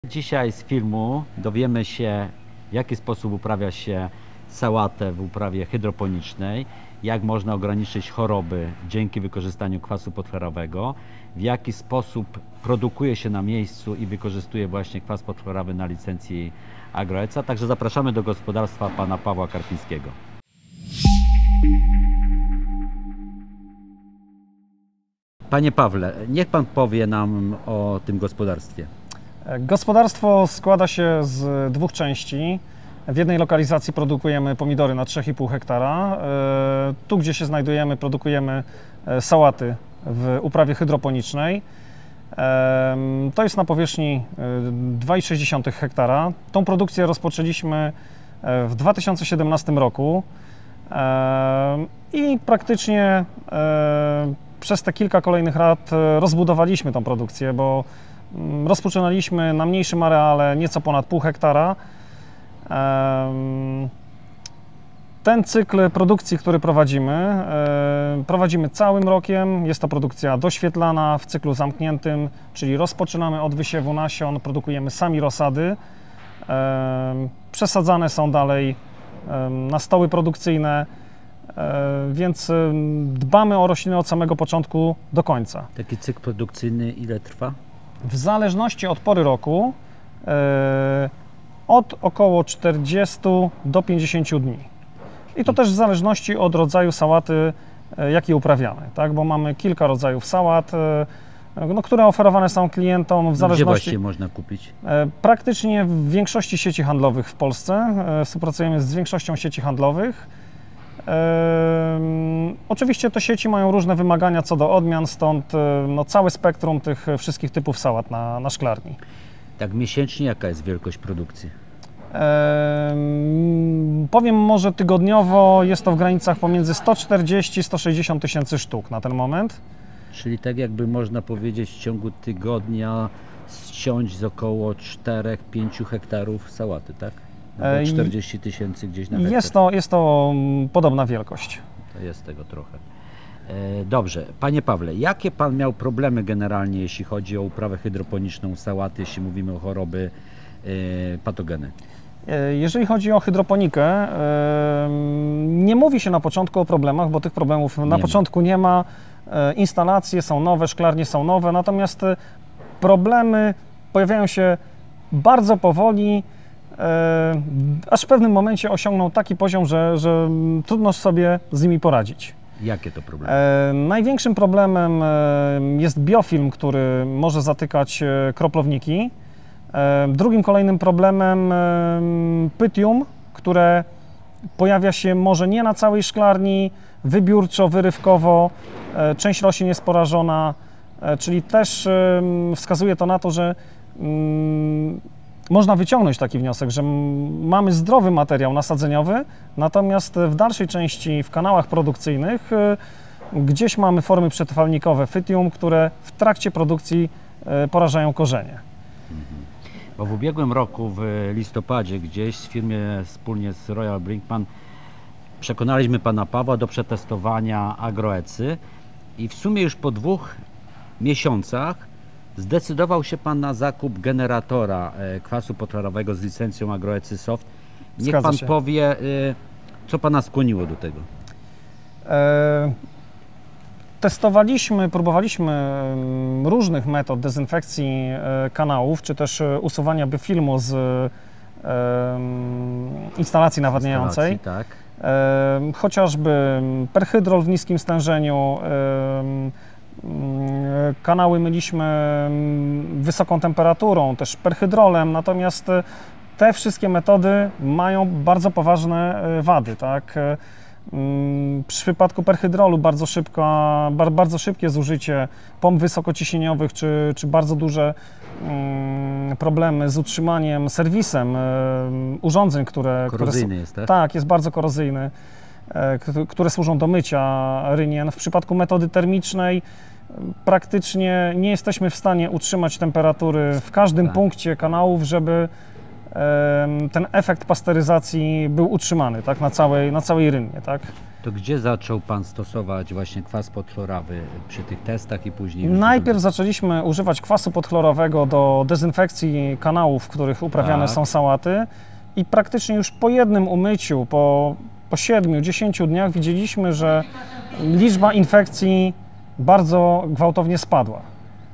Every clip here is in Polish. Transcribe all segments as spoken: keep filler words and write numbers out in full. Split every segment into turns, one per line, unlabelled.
Dzisiaj z filmu dowiemy się, w jaki sposób uprawia się sałatę w uprawie hydroponicznej, jak można ograniczyć choroby dzięki wykorzystaniu kwasu podchorowego, w jaki sposób produkuje się na miejscu i wykorzystuje właśnie kwas podchorowy na licencji Agroeca. Także zapraszamy do gospodarstwa pana Pawła Karpińskiego. Panie Pawle, niech pan powie nam o tym gospodarstwie.
Gospodarstwo składa się z dwóch części. W jednej lokalizacji produkujemy pomidory na trzy i pół hektara. Tu, gdzie się znajdujemy, produkujemy sałaty w uprawie hydroponicznej. To jest na powierzchni dwa i sześć hektara. Tą produkcję rozpoczęliśmy w dwa tysiące siedemnastym roku i praktycznie przez te kilka kolejnych lat rozbudowaliśmy tą produkcję, bo rozpoczynaliśmy na mniejszym areale nieco ponad pół hektara. Ten cykl produkcji, który prowadzimy, prowadzimy całym rokiem. Jest to produkcja doświetlana w cyklu zamkniętym, czyli rozpoczynamy od wysiewu nasion, produkujemy sami rozsady. Przesadzane są dalej na stoły produkcyjne, więc dbamy o rośliny od samego początku do końca.
Taki cykl produkcyjny ile trwa?
W zależności od pory roku od około czterdziestu do pięćdziesięciu dni. I to też w zależności od rodzaju sałaty, jaki uprawiamy, tak? Bo mamy kilka rodzajów sałat, no, które oferowane są klientom w zależności...
Gdzie właściwie można kupić?
Praktycznie w większości sieci handlowych w Polsce. Współpracujemy z większością sieci handlowych. Ehm, oczywiście te sieci mają różne wymagania co do odmian, stąd no, całe spektrum tych wszystkich typów sałat na, na szklarni.
Tak miesięcznie jaka jest wielkość produkcji?
Ehm, powiem może tygodniowo jest to w granicach pomiędzy sto czterdzieści do stu sześćdziesięciu tysięcy sztuk na ten moment.
Czyli tak jakby można powiedzieć w ciągu tygodnia ściąć z około czterech do pięciu hektarów sałaty, tak? No czterdzieści tysięcy gdzieś na hektar.
Jest to, jest to podobna wielkość.
To jest tego trochę. E, dobrze. Panie Pawle, jakie pan miał problemy generalnie, jeśli chodzi o uprawę hydroponiczną sałaty, jeśli mówimy o choroby e, patogeny?
Jeżeli chodzi o hydroponikę, e, nie mówi się na początku o problemach, bo tych problemów na
nie
początku
ma.
nie ma. E, instalacje są nowe, szklarnie są nowe, natomiast problemy pojawiają się bardzo powoli, E, aż w pewnym momencie osiągną taki poziom, że, że trudno sobie z nimi poradzić.
Jakie to problemy?
E, największym problemem jest biofilm, który może zatykać kroplownniki. E, drugim kolejnym problemem e, pytium, które pojawia się może nie na całej szklarni, wybiórczo, wyrywkowo. E, część roślin jest porażona, e, czyli też e, wskazuje to na to, że mm, można wyciągnąć taki wniosek, że mamy zdrowy materiał nasadzeniowy, natomiast w dalszej części, w kanałach produkcyjnych, gdzieś mamy formy przetrwalnikowe fytium, które w trakcie produkcji porażają korzenie.
Bo w ubiegłym roku, w listopadzie, gdzieś w firmie wspólnie z Royal Brinkman przekonaliśmy pana Pawła do przetestowania Agroecy i w sumie już po dwóch miesiącach zdecydował się pan na zakup generatora kwasu podchorowego z licencją Agroecy Soft. Niech
Zgadza
pan
się.
powie, co pana skłoniło do tego?
E, testowaliśmy, próbowaliśmy różnych metod dezynfekcji kanałów, czy też usuwania biofilmu z e, instalacji nawadniającej.
Instalacji, tak.
E, chociażby perhydrol w niskim stężeniu. E, Kanały myliśmy wysoką temperaturą, też perhydrolem, natomiast te wszystkie metody mają bardzo poważne wady, tak? Przy wypadku perhydrolu bardzo, szybko, bardzo szybkie zużycie pomp wysokociśnieniowych czy, czy bardzo duże problemy z utrzymaniem, serwisem urządzeń, które...
Korozyjny
które,
jest, tak?
Tak, jest bardzo korozyjny, które służą do mycia rynien. W przypadku metody termicznej praktycznie nie jesteśmy w stanie utrzymać temperatury w każdym
tak.
punkcie kanałów, żeby ten efekt pasteryzacji był utrzymany, tak, na całej, na całej rynnie, tak.
To gdzie zaczął Pan stosować właśnie kwas podchlorowy przy tych testach i później?
Najpierw zaczęliśmy używać kwasu podchlorowego do dezynfekcji kanałów, w których uprawiane
Tak.
są sałaty i praktycznie już po jednym umyciu, po, po siedmiu, dziesięciu dniach widzieliśmy, że liczba infekcji bardzo gwałtownie spadła.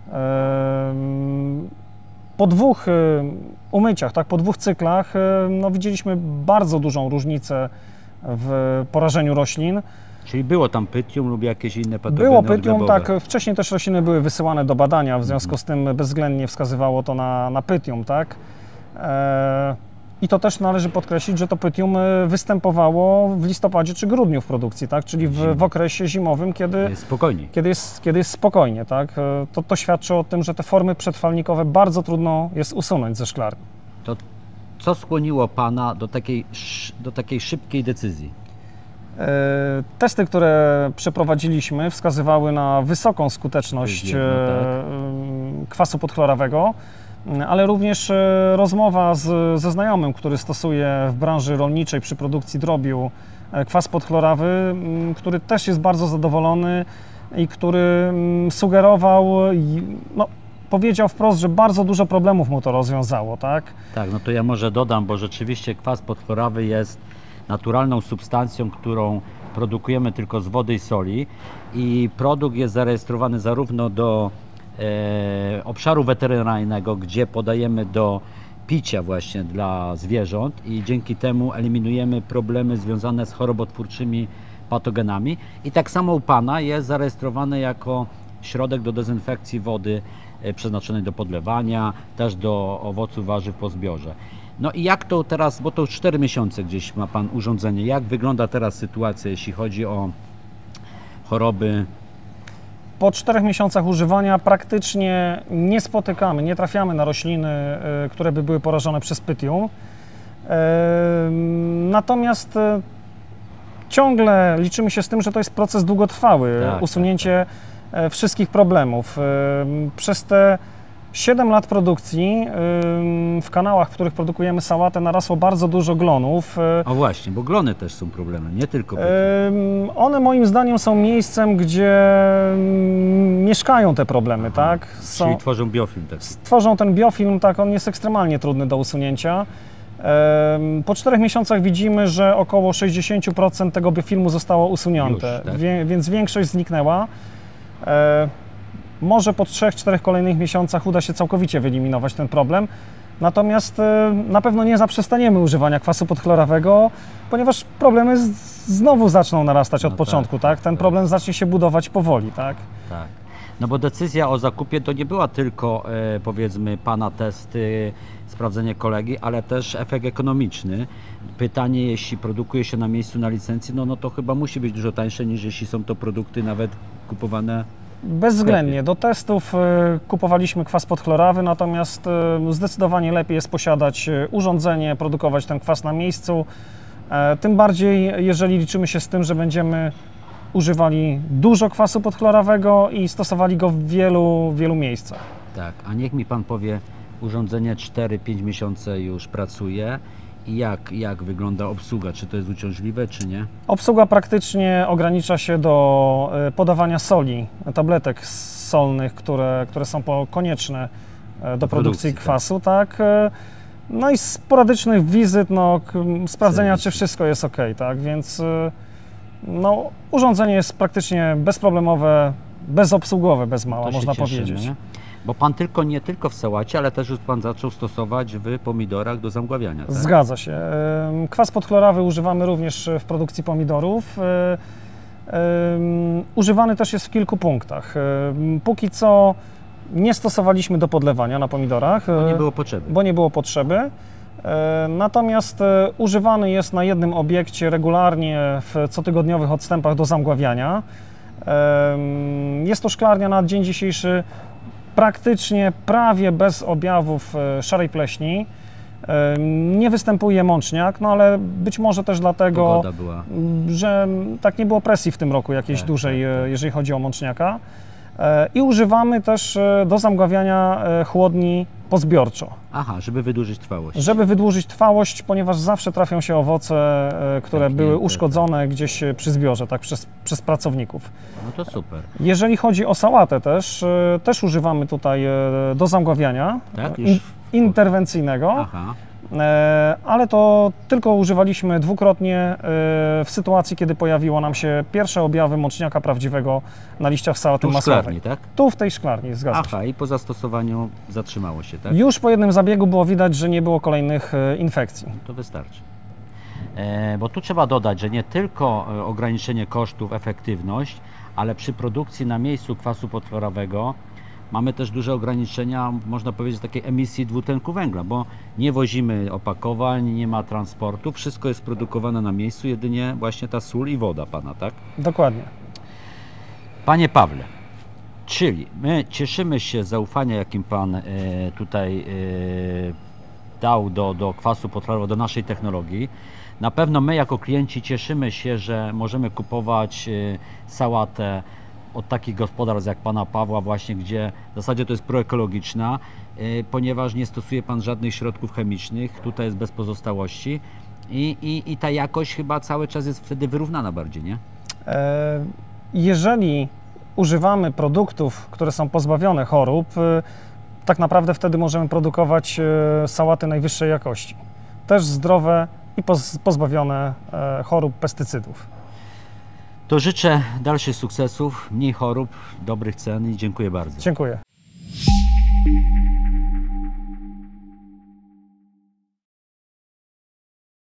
Ehm, Po dwóch y, umyciach, tak, po dwóch cyklach, y, no, widzieliśmy bardzo dużą różnicę w porażeniu roślin.
Czyli było tam pytium lub jakieś inne patogeny
Było pytium,
glebowe.
tak, wcześniej też rośliny były wysyłane do badania, w związku z tym bezwzględnie wskazywało to na, na pytium, tak. E, I to też należy podkreślić, że to pytium y, występowało w listopadzie czy grudniu w produkcji, tak, czyli w, w okresie zimowym, kiedy...
Jest spokojniej.
Kiedy jest, kiedy jest spokojnie, tak? To, to świadczy o tym, że te formy przetwalnikowe bardzo trudno jest usunąć ze szklarni.
To co skłoniło Pana do takiej, sz- do takiej szybkiej decyzji?
E, Testy, które przeprowadziliśmy, wskazywały na wysoką skuteczność
To jest jedno, tak.
e, kwasu podchlorowego, ale również e, rozmowa z, ze znajomym, który stosuje w branży rolniczej przy produkcji drobiu e, kwas podchlorowy, m, który też jest bardzo zadowolony i który m, sugerował, i, no, powiedział wprost, że bardzo dużo problemów mu to rozwiązało, tak?
Tak, no to ja może dodam, bo rzeczywiście kwas podchlorowy jest naturalną substancją, którą produkujemy tylko z wody i soli i produkt jest zarejestrowany zarówno do e, obszaru weterynaryjnego, gdzie podajemy do picia właśnie dla zwierząt i dzięki temu eliminujemy problemy związane z chorobotwórczymi patogenami i tak samo u Pana jest zarejestrowany jako środek do dezynfekcji wody e, przeznaczonej do podlewania, też do owoców, warzyw po zbiorze. No i jak to teraz, bo to już cztery miesiące gdzieś ma Pan urządzenie, jak wygląda teraz sytuacja, jeśli chodzi o choroby?
Po czterech miesiącach używania praktycznie nie spotykamy, nie trafiamy na rośliny, y, które by były porażone przez pytium. Y, Natomiast y, ciągle liczymy się z tym, że to jest proces długotrwały,
Tak,
usunięcie y, wszystkich problemów. Y, Przez te siedem lat produkcji y, w kanałach, w których produkujemy sałatę, narasło bardzo dużo glonów. Y,
O właśnie, bo glony też są problemem, nie tylko pytium.
Ym, One moim zdaniem są miejscem, gdzie ym, mieszkają te problemy, tak? Są,
Czyli tworzą biofilm też.
tworzą ten biofilm, tak, on jest ekstremalnie trudny do usunięcia. Ym, Po czterech miesiącach widzimy, że około sześćdziesiąt procent tego biofilmu zostało usunięte,
Już, tak?
wie, więc większość zniknęła. E, Może po trzech, czterech kolejnych miesiącach uda się całkowicie wyeliminować ten problem. Natomiast e, na pewno nie zaprzestaniemy używania kwasu podchlorowego, ponieważ problemy z, znowu zaczną narastać od
No
początku,
tak,
tak? Ten
tak.
problem zacznie się budować powoli, tak?
Tak. No bo decyzja o zakupie to nie była tylko e, powiedzmy Pana testy, sprawdzenie kolegi, ale też efekt ekonomiczny. Pytanie, jeśli produkuje się na miejscu na licencji, no, no to chyba musi być dużo tańsze niż jeśli są to produkty nawet kupowane.
Bezwzględnie. Do testów e, kupowaliśmy kwas podchlorowy, natomiast e, zdecydowanie lepiej jest posiadać e, urządzenie, produkować ten kwas na miejscu. E, Tym bardziej, jeżeli liczymy się z tym, że będziemy używali dużo kwasu podchlorowego i stosowali go w wielu, wielu miejscach.
Tak, a niech mi Pan powie, urządzenie cztery pięć miesiące już pracuje i jak, jak wygląda obsługa? Czy to jest uciążliwe, czy nie?
Obsługa praktycznie ogranicza się do e, podawania soli, tabletek solnych, które, które są po- konieczne e, do produkcji,
produkcji, tak.
kwasu, tak. E, No i sporadycznych wizyt, no, k- sprawdzenia,
Serwis.
czy wszystko jest ok, tak, więc e, no, urządzenie jest praktycznie bezproblemowe, bezobsługowe, bez mała,
To się
można
cieszymy,
powiedzieć.
nie? Bo Pan tylko nie tylko w sałacie, ale też już Pan zaczął stosować w pomidorach do zamgławiania, tak?
Zgadza się. Ym, Kwas podchlorowy używamy również w produkcji pomidorów. Ym, ym, Używany też jest w kilku punktach. Ym, Póki co nie stosowaliśmy do podlewania na pomidorach,
Bo nie
y,
było potrzeby.
bo nie było potrzeby. Y, Natomiast y, używany jest na jednym obiekcie regularnie w cotygodniowych odstępach do zamgławiania. Ym, Jest to szklarnia na dzień dzisiejszy praktycznie prawie bez objawów e, szarej pleśni. E, Nie występuje mączniak, no ale być może też dlatego,
Pogoda była.
m, że m, tak nie było presji w tym roku jakiejś
Tak,
dużej,
tak,
e,
tak.
jeżeli chodzi o mączniaka. E, I używamy też e, do zamgławiania e, chłodni pozbiorczo.
Aha, żeby wydłużyć trwałość.
Żeby wydłużyć trwałość, ponieważ zawsze trafią się owoce, e, które
Zamknięte,
były uszkodzone gdzieś przy zbiorze, tak, przez, przez pracowników.
No to super.
Jeżeli chodzi o sałatę też, e, też używamy tutaj e, do zamgławiania
Tak,
e,
już-
in, interwencyjnego,
Aha.
e, ale to tylko używaliśmy dwukrotnie e, w sytuacji, kiedy pojawiło nam się pierwsze objawy mączniaka prawdziwego na liściach sałaty
Tu w
masłowej.
szklarni, tak?
Tu w tej szklarni, zgadza się.
Aha, i po zastosowaniu zatrzymało się, tak?
Już po jednym zabiegu było widać, że nie było kolejnych e, infekcji.
To wystarczy. E, bo tu trzeba dodać, że nie tylko e, ograniczenie kosztów, efektywność, ale przy produkcji na miejscu kwasu potworowego mamy też duże ograniczenia, można powiedzieć, takiej emisji dwutlenku węgla, bo nie wozimy opakowań, nie ma transportu, wszystko jest produkowane na miejscu, jedynie właśnie ta sól i woda pana, tak?
Dokładnie.
Panie Pawle, czyli my cieszymy się z zaufania, jakim Pan e, tutaj e, dał do, do kwasu potworowego, do naszej technologii. Na pewno my jako klienci cieszymy się, że możemy kupować e, sałatę od takich gospodarstw jak Pana Pawła właśnie, gdzie w zasadzie to jest proekologiczna, e, ponieważ nie stosuje Pan żadnych środków chemicznych, tutaj jest bez pozostałości i, i, i ta jakość chyba cały czas jest wtedy wyrównana bardziej, nie?
E, Jeżeli używamy produktów, które są pozbawione chorób, e, tak naprawdę wtedy możemy produkować e, sałaty najwyższej jakości. Też zdrowe i poz- pozbawione e, chorób, pestycydów.
To życzę dalszych sukcesów, mniej chorób, dobrych cen i dziękuję bardzo.
Dziękuję.